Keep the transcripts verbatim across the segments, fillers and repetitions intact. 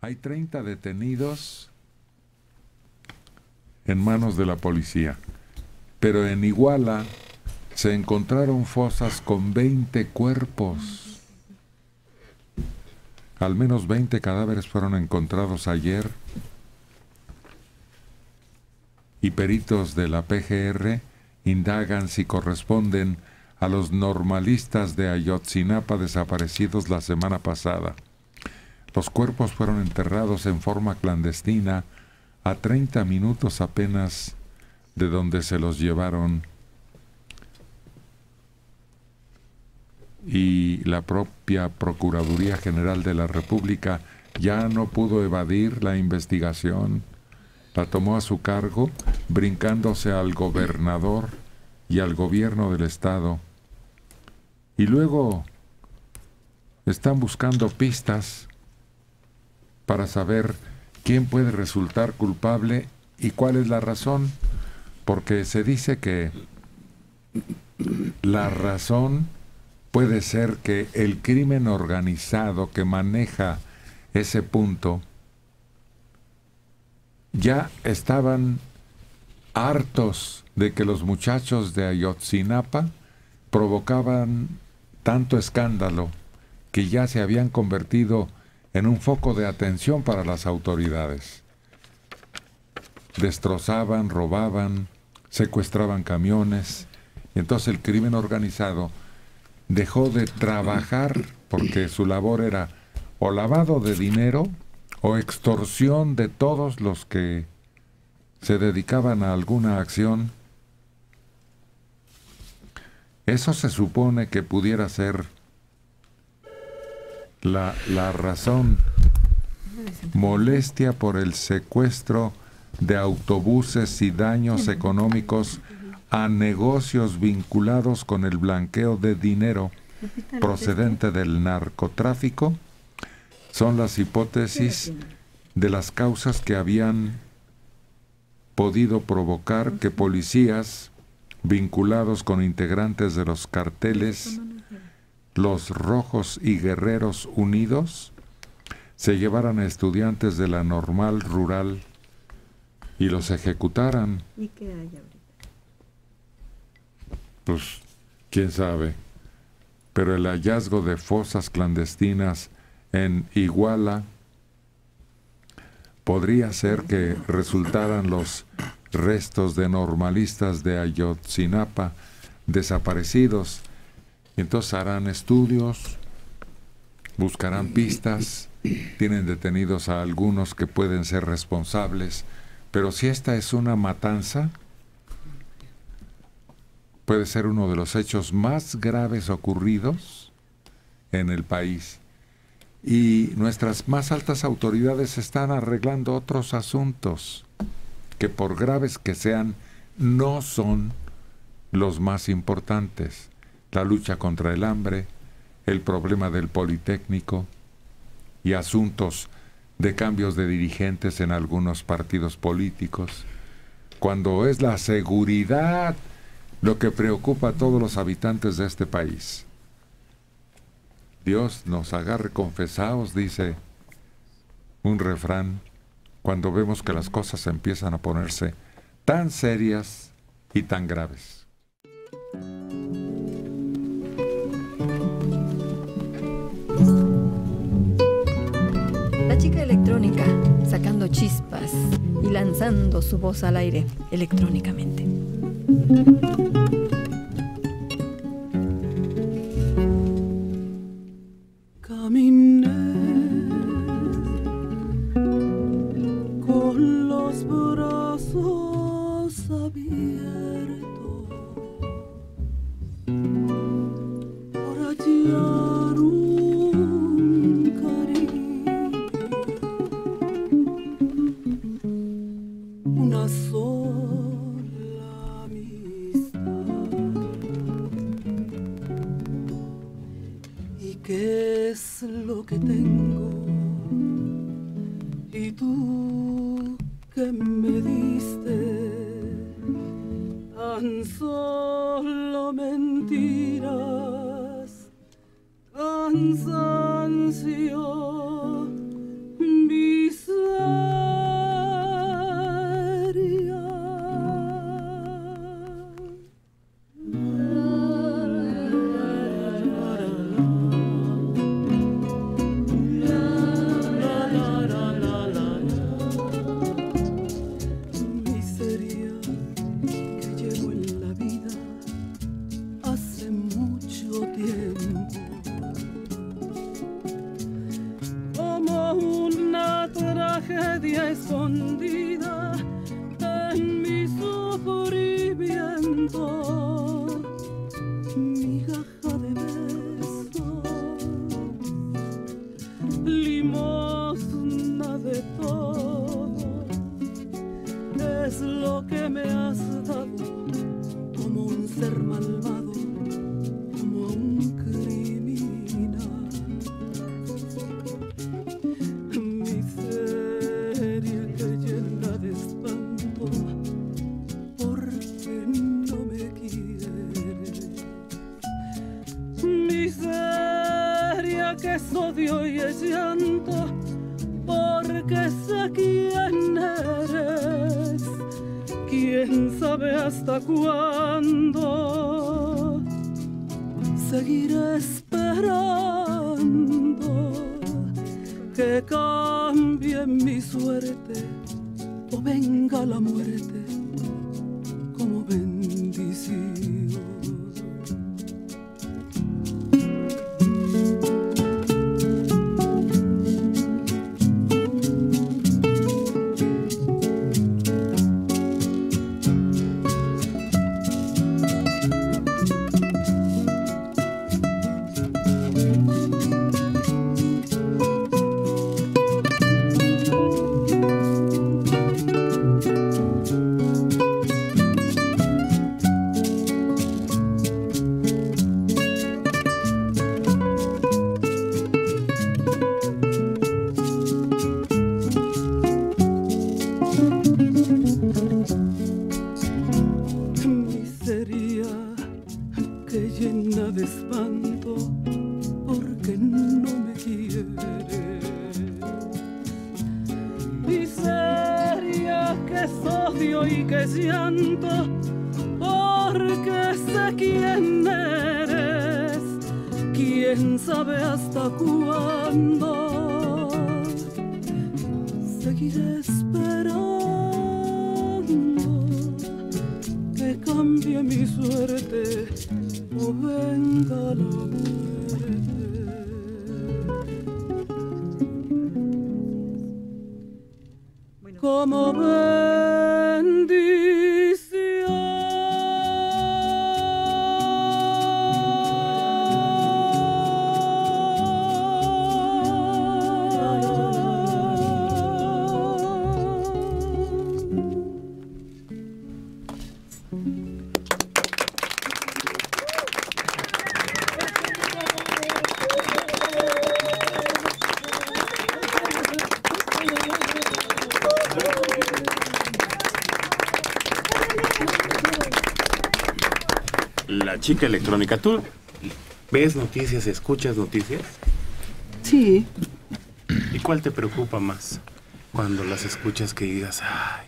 Hay treinta detenidos en manos de la policía, pero en Iguala se encontraron fosas con veinte cuerpos. Al menos veinte cadáveres fueron encontrados ayer y peritos de la P G R indagan si corresponden a los normalistas de Ayotzinapa desaparecidos la semana pasada. Los cuerpos fueron enterrados en forma clandestina a treinta minutos apenas de donde se los llevaron, y la propia Procuraduría General de la República ya no pudo evadir la investigación. La tomó a su cargo, brincándose al gobernador y al gobierno del estado. Y luego están buscando pistas para saber quién puede resultar culpable y cuál es la razón, porque se dice que la razón puede ser que el crimen organizado que maneja ese punto ya estaban hartos de que los muchachos de Ayotzinapa provocaban tanto escándalo que ya se habían convertido en un foco de atención para las autoridades. Destrozaban, robaban, secuestraban camiones, y entonces el crimen organizado dejó de trabajar porque su labor era o lavado de dinero o extorsión de todos los que se dedicaban a alguna acción. Eso se supone que pudiera ser la, la razón. Molestia por el secuestro de autobuses y daños económicos a negocios vinculados con el blanqueo de dinero procedente del narcotráfico son las hipótesis de las causas que habían podido provocar que policías vinculados con integrantes de los carteles Los Rojos y Guerreros Unidos se llevaran a estudiantes de la Normal Rural y los ejecutaran. ¿Y qué hay ahorita? Pues, quién sabe. Pero el hallazgo de fosas clandestinas en Iguala podría ser que resultaran los restos de normalistas de Ayotzinapa desaparecidos. Y entonces harán estudios, buscarán pistas, tienen detenidos a algunos que pueden ser responsables, pero si esta es una matanza, puede ser uno de los hechos más graves ocurridos en el país. Y nuestras más altas autoridades están arreglando otros asuntos que, por graves que sean, no son los más importantes. La lucha contra el hambre, el problema del Politécnico y asuntos de cambios de dirigentes en algunos partidos políticos, cuando es la seguridad lo que preocupa a todos los habitantes de este país. Dios nos agarre confesados, dice un refrán, cuando vemos que las cosas empiezan a ponerse tan serias y tan graves. La chica electrónica, sacando chispas y lanzando su voz al aire electrónicamente. Caminé con los brazos abiertos para hallar un cariño, una sola amistad. ¿Y qué es lo que tengo? Y tú que me diste tan solo mentiras, cansancio, vida. tragedia escondida en mi sufrimiento, migaja de besos, limosna de todo, es lo que me has dado como un ser malvado, como un criminal. Miseria que llena de espanto, porque no me quieres. Miseria que es odio y es llanto, porque sé quién eres. Quién sabe hasta cuándo seguiré esperando que cambie mi suerte o venga la muerte como bendición. La chica electrónica, ¿tú ves noticias, escuchas noticias? Sí. ¿Y cuál te preocupa más cuando las escuchas que digas, ay?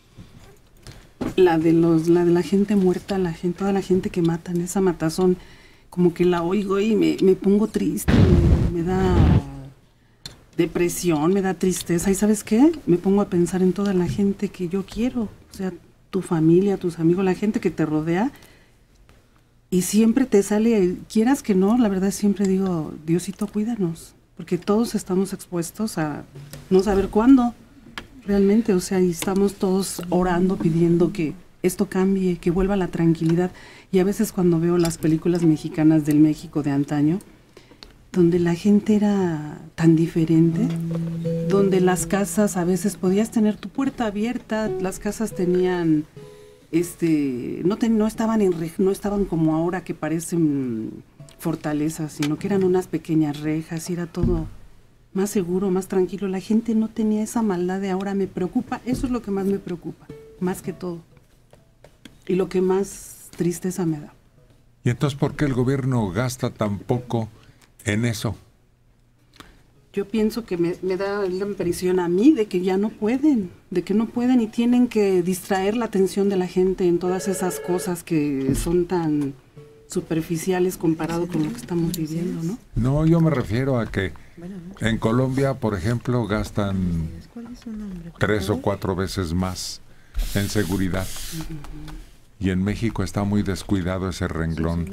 La de los, la de la gente muerta, la gente, toda la gente que matan, esa matazón, como que la oigo y me, me pongo triste, me, me da depresión, me da tristeza. ¿Y sabes qué? Me pongo a pensar en toda la gente que yo quiero, o sea, tu familia, tus amigos, la gente que te rodea. Y siempre te sale, quieras que no, la verdad siempre digo, Diosito, cuídanos, porque todos estamos expuestos a no saber cuándo, realmente, o sea, y estamos todos orando, pidiendo que esto cambie, que vuelva la tranquilidad. Y a veces cuando veo las películas mexicanas del México de antaño, donde la gente era tan diferente, donde las casas a veces podías tener tu puerta abierta, las casas tenían... Este, no, te, no, estaban en, no estaban como ahora que parecen fortalezas, sino que eran unas pequeñas rejas y era todo más seguro, más tranquilo. La gente no tenía esa maldad de ahora. Me preocupa, eso es lo que más me preocupa, más que todo. Y lo que más tristeza me da. ¿Y entonces por qué el gobierno gasta tan poco en eso? Yo pienso que me, me da la impresión a mí de que ya no pueden, de que no pueden y tienen que distraer la atención de la gente en todas esas cosas que son tan superficiales comparado con lo que estamos viviendo, ¿no? No, yo me refiero a que en Colombia, por ejemplo, gastan tres o cuatro veces más en seguridad. Y en México está muy descuidado ese renglón.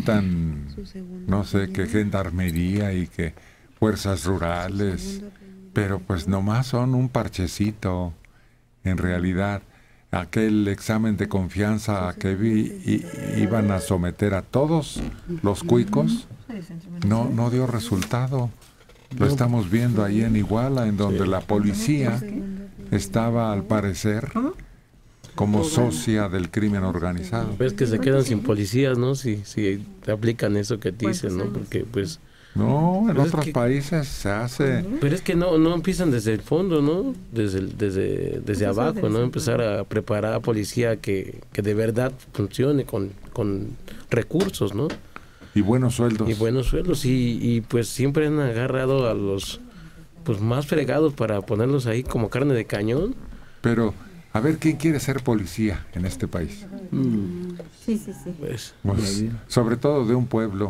Inventan, no sé, que gendarmería y que fuerzas rurales pero pues nomás son un parchecito, en realidad. Aquel examen de confianza que vi, y, iban a someter a todos los cuicos, no, no dio resultado. Lo estamos viendo ahí en Iguala, en donde la policía estaba, al parecer, como socia del crimen organizado. Ves que se quedan sin policías, ¿no? Si, si aplican eso que te dicen, ¿no? Porque pues... No, en pues otros que, países se hace... Pero es que no no empiezan desde el fondo, ¿no? Desde el, desde desde abajo, ¿no? Empezar a preparar a policía que, que de verdad funcione con, con recursos, ¿no? Y buenos sueldos. Y buenos sueldos. Y, y pues siempre han agarrado a los pues más fregados para ponerlos ahí como carne de cañón. Pero, a ver, ¿quién quiere ser policía en este país? Mm. Sí, sí, sí. Pues, pues, sobre todo de un pueblo.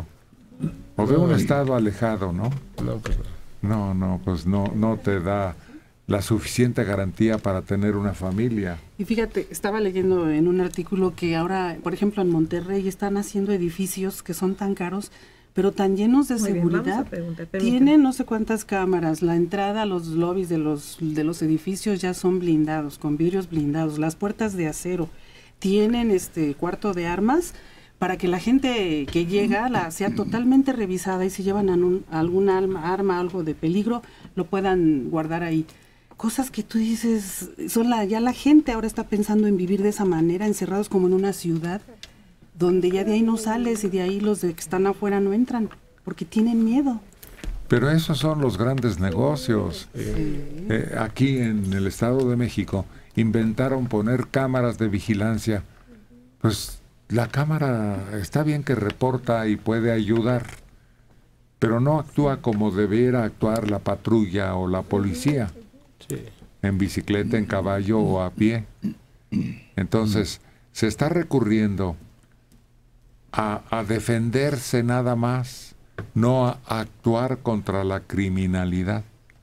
O de un estado alejado, ¿no? No, pues no. No, no, pues no, no te da la suficiente garantía para tener una familia. Y fíjate, estaba leyendo en un artículo que ahora, por ejemplo, en Monterrey están haciendo edificios que son tan caros, pero tan llenos de Muy bien, seguridad. vamos a preguntar, permíteme. Tienen no sé cuántas cámaras, la entrada a los lobbies de los, de los edificios ya son blindados, con vidrios blindados, las puertas de acero. Tienen este cuarto de armas para que la gente que llega la sea totalmente revisada, y si llevan un, algún arma, arma, algo de peligro, lo puedan guardar ahí. Cosas que tú dices, son la, ya la gente ahora está pensando en vivir de esa manera, encerrados como en una ciudad, donde ya de ahí no sales y de ahí los de que están afuera no entran, porque tienen miedo. Pero esos son los grandes negocios. Sí. Eh, aquí en el Estado de México inventaron poner cámaras de vigilancia. Pues la cámara está bien que reporta y puede ayudar, pero no actúa como debiera actuar la patrulla o la policía, sí. En bicicleta, en caballo o a pie. Entonces, se está recurriendo a, a defenderse nada más, no a actuar contra la criminalidad.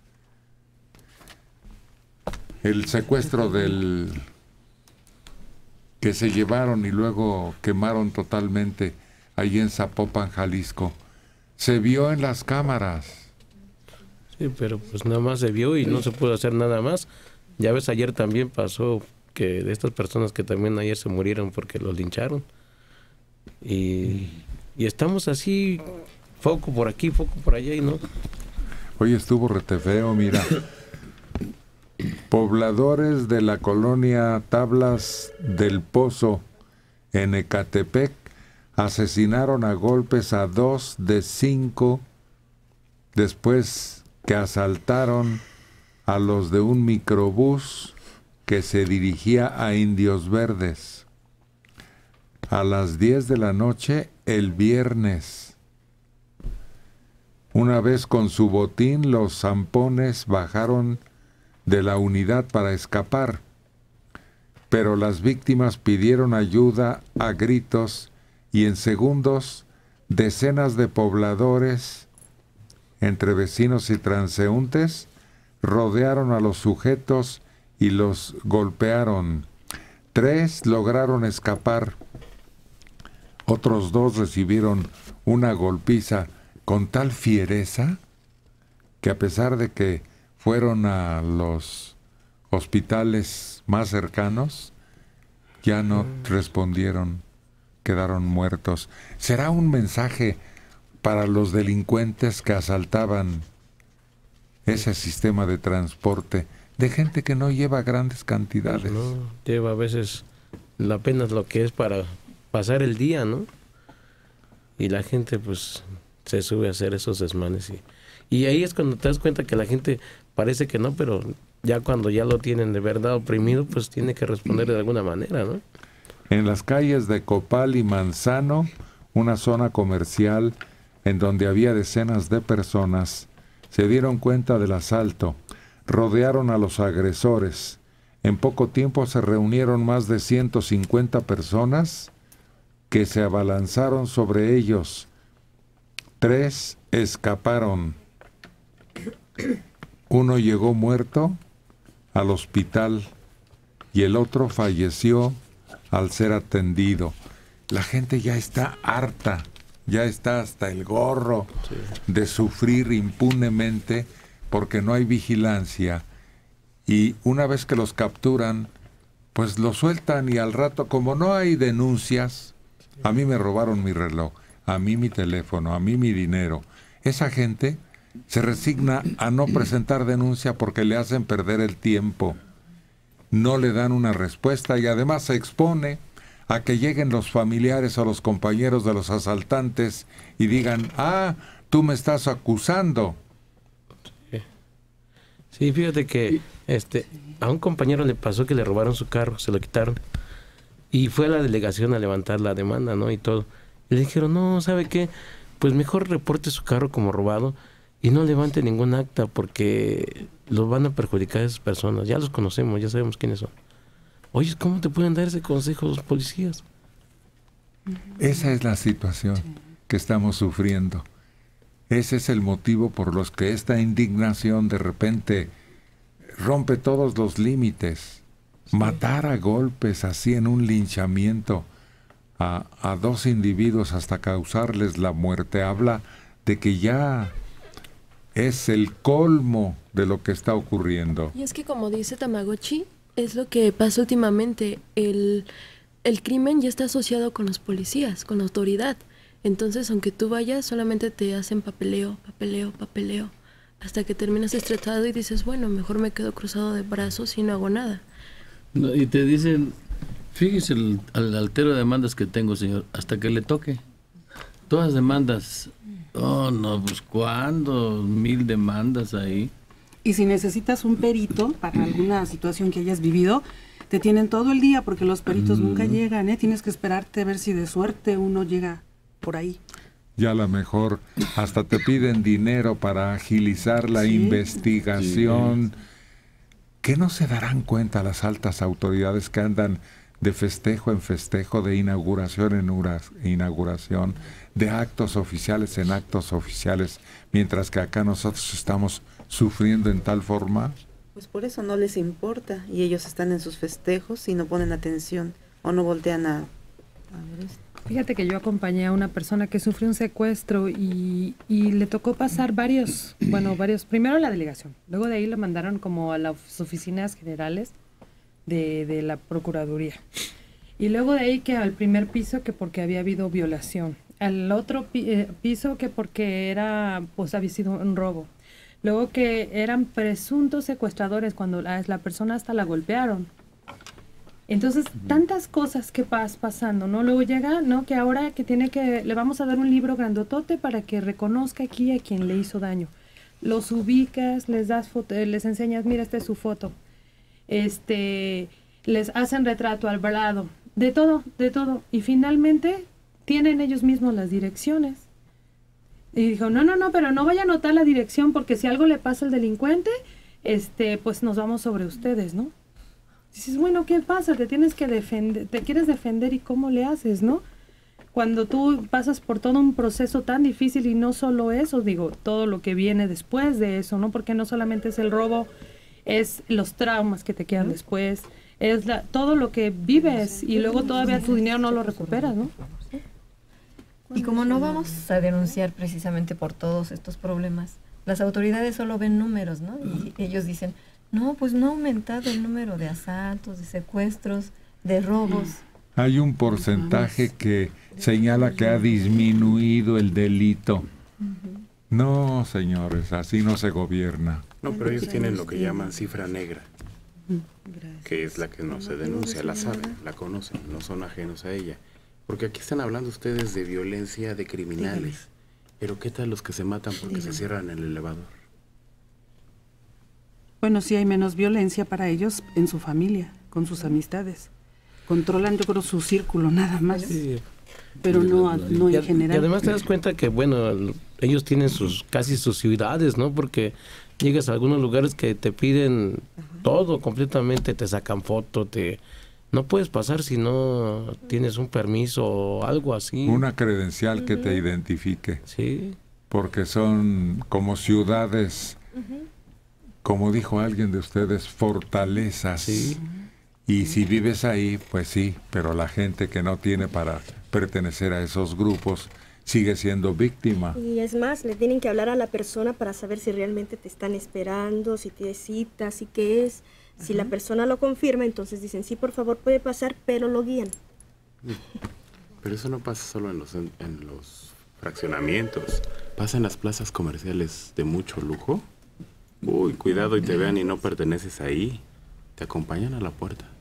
El secuestro del... que se llevaron y luego quemaron totalmente allí en Zapopan, Jalisco, se vio en las cámaras. Sí, pero pues nada más se vio y no se pudo hacer nada más. Ya ves, ayer también pasó que de estas personas que también ayer se murieron porque los lincharon. Y, y estamos así, foco por aquí, foco por allá y no. Hoy estuvo rete feo, mira. Pobladores de la colonia Tablas del Pozo en Ecatepec asesinaron a golpes a dos de cinco después que asaltaron a los de un microbús que se dirigía a Indios Verdes a las diez de la noche el viernes. Una vez con su botín, los zampones bajaron de la unidad para escapar, pero las víctimas pidieron ayuda a gritos y en segundos decenas de pobladores, entre vecinos y transeúntes, rodearon a los sujetos y los golpearon. Tres lograron escapar, otros dos recibieron una golpiza con tal fiereza que a pesar de que fueron a los hospitales más cercanos, ya no respondieron, quedaron muertos. ¿Será un mensaje para los delincuentes que asaltaban ese sistema de transporte de gente que no lleva grandes cantidades? No, lleva a veces apenas lo que es para pasar el día, ¿no? Y la gente pues se sube a hacer esos desmanes y, y ahí es cuando te das cuenta que la gente parece que no, pero ya cuando ya lo tienen de verdad oprimido, pues tiene que responder de alguna manera, ¿no? En las calles de Copal y Manzano, una zona comercial en donde había decenas de personas, se dieron cuenta del asalto, rodearon a los agresores. En poco tiempo se reunieron más de ciento cincuenta personas que se abalanzaron sobre ellos. Tres escaparon. Uno llegó muerto al hospital y el otro falleció al ser atendido. La gente ya está harta, ya está hasta el gorro sí. de sufrir impunemente porque no hay vigilancia, y una vez que los capturan, pues los sueltan, y al rato, como no hay denuncias, a mí me robaron mi reloj, a mí mi teléfono, a mí mi dinero, esa gente se resigna a no presentar denuncia porque le hacen perder el tiempo, no le dan una respuesta, y además se expone a que lleguen los familiares o los compañeros de los asaltantes y digan, ah, tú me estás acusando. Sí, sí, fíjate que este a un compañero le pasó que le robaron su carro, se lo quitaron, y fue a la delegación a levantar la demanda, ¿no? Y todo. Y le dijeron, no, ¿sabe qué? Pues mejor reporte su carro como robado y no levante ningún acta, porque los van a perjudicar a esas personas. Ya los conocemos, ya sabemos quiénes son. Oye, ¿cómo te pueden dar ese consejo los policías? Esa es la situación que estamos sufriendo. Ese es el motivo por los que esta indignación de repente rompe todos los límites. Sí. Matar a golpes así en un linchamiento a, a dos individuos hasta causarles la muerte habla de que ya es el colmo de lo que está ocurriendo. Y es que, como dice Tamagotchi, es lo que pasa últimamente. El, el crimen ya está asociado con los policías, con la autoridad. Entonces, aunque tú vayas, solamente te hacen papeleo, papeleo, papeleo, hasta que terminas estresado y dices, bueno, mejor me quedo cruzado de brazos y no hago nada. No, y te dicen, fíjese el, el altero de demandas que tengo, señor, hasta que le toque. Todas demandas, oh, no, pues ¿cuándo? Mil demandas ahí. Y si necesitas un perito para alguna situación que hayas vivido, te tienen todo el día porque los peritos mm. nunca llegan, ¿eh? Tienes que esperarte a ver si de suerte uno llega por ahí. Ya a lo mejor hasta te piden dinero para agilizar la sí. investigación. Sí. ¿Qué no se darán cuenta las altas autoridades que andan de festejo en festejo, de inauguración en inauguración, de actos oficiales en actos oficiales, mientras que acá nosotros estamos sufriendo en tal forma? Pues por eso no les importa, y ellos están en sus festejos y no ponen atención o no voltean a, a ver esto. Fíjate que yo acompañé a una persona que sufrió un secuestro y, y le tocó pasar varios, bueno, varios, primero la delegación, luego de ahí lo mandaron como a las oficinas generales de, de la Procuraduría, y luego de ahí que al primer piso que porque había habido violación, al otro pi, eh, piso que porque era, pues había sido un robo, luego que eran presuntos secuestradores cuando la, la persona hasta la golpearon. Entonces, tantas cosas que vas pasando, ¿no? Luego llega, ¿no? Que ahora que tiene que, le vamos a dar un libro grandotote para que reconozca aquí a quien le hizo daño. Los ubicas, les das foto, les enseñas, mira, esta es su foto. Este, les hacen retrato al lado, de todo, de todo. Y finalmente tienen ellos mismos las direcciones. Y dijo, no, no, no, pero no vaya a anotar la dirección porque si algo le pasa al delincuente, este, pues nos vamos sobre ustedes, ¿no? Dices, bueno, ¿qué pasa? Te tienes que defender, te quieres defender y cómo le haces, ¿no? Cuando tú pasas por todo un proceso tan difícil y no solo eso, digo, todo lo que viene después de eso, ¿no? Porque no solamente es el robo, es los traumas que te quedan después, es la, todo lo que vives y luego todavía tu dinero no lo recuperas, ¿no? Y como no vamos a denunciar precisamente por todos estos problemas, las autoridades solo ven números, ¿no? Y ellos dicen, no, pues no ha aumentado el número de asaltos, de secuestros, de robos. Hay un porcentaje que señala que ha disminuido el delito. No, señores, así no se gobierna. No, pero ellos tienen lo que llaman cifra negra, que es la que no se denuncia, la saben, la conocen, no son ajenos a ella. Porque aquí están hablando ustedes de violencia de criminales, pero ¿qué tal los que se matan porque se cierran el elevador? Bueno, sí hay menos violencia para ellos en su familia, con sus amistades. Controlan, yo creo, su círculo nada más, sí. Pero no, no en y, general. Y además te das cuenta que, bueno, ellos tienen sus casi sus ciudades, ¿no? Porque llegas a algunos lugares que te piden Ajá. todo completamente, te sacan foto, te no puedes pasar si no tienes un permiso o algo así. Una credencial uh-huh. que te identifique. Sí. Porque son como ciudades... Uh-huh. Como dijo alguien de ustedes, fortalezas. Sí. Y si vives ahí, pues sí, pero la gente que no tiene para pertenecer a esos grupos, sigue siendo víctima. Y es más, le tienen que hablar a la persona para saber si realmente te están esperando, si tienes cita, si qué es. Si la persona lo confirma, entonces dicen, sí, por favor, puede pasar, pero lo guían. Pero eso no pasa solo en los, en, en los fraccionamientos. Pasa en las plazas comerciales de mucho lujo. Uy, cuidado y te vean y no perteneces ahí. Te acompañan a la puerta.